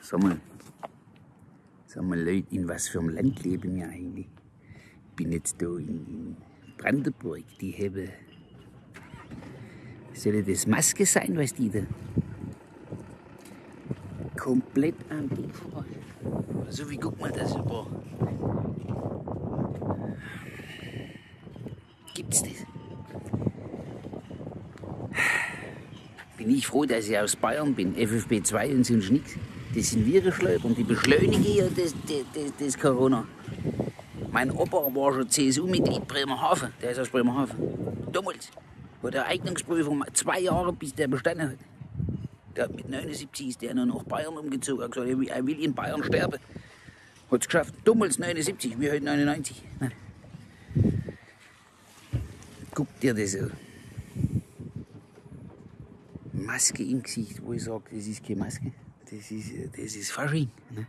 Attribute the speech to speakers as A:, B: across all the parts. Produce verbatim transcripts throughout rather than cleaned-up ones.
A: Sag mal, sag mal Leute, in was für einem Land leben wir eigentlich? Ich bin jetzt da in Brandenburg, die haben... Soll das Maske sein, was die da? Komplett am Ding vorbei. So wie guck mal das über. Gibt's das? Bin ich froh, dass ich aus Bayern bin, F F P zwei und sonst nichts. Das sind Virenschleudern und die beschleunigen hier das, das, das, das Corona. Mein Opa war schon C S U-Mitglied Bremerhaven, der ist aus Bremerhaven. Damals hat er Eignungsprüfung zwei Jahre, bis der bestanden hat. Der hat mit neunundsiebzig ist der noch nach Bayern umgezogen. Er hat gesagt, er will in Bayern sterben. Hat es geschafft. Damals neunundsiebzig, wie heute neunundneunzig. Nein. Guck dir das an. Maske im Gesicht, wo ich sage, das ist keine Maske. Das ist, das ist Fasching. Ne?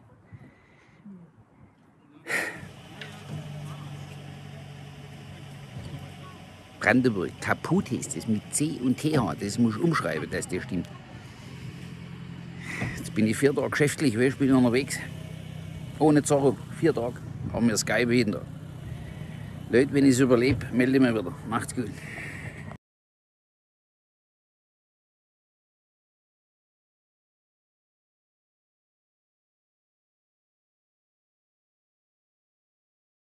A: Brandenburg, kaputt ist das mit C und T H. Das muss ich umschreiben, dass das stimmt. Jetzt bin ich vier Tage geschäftlich, ich bin unterwegs. Ohne Zorro, vier Tage. Haben wir Skype jeden Tag. Leute, wenn ich es überlebe, melde ich mich wieder. Macht's gut.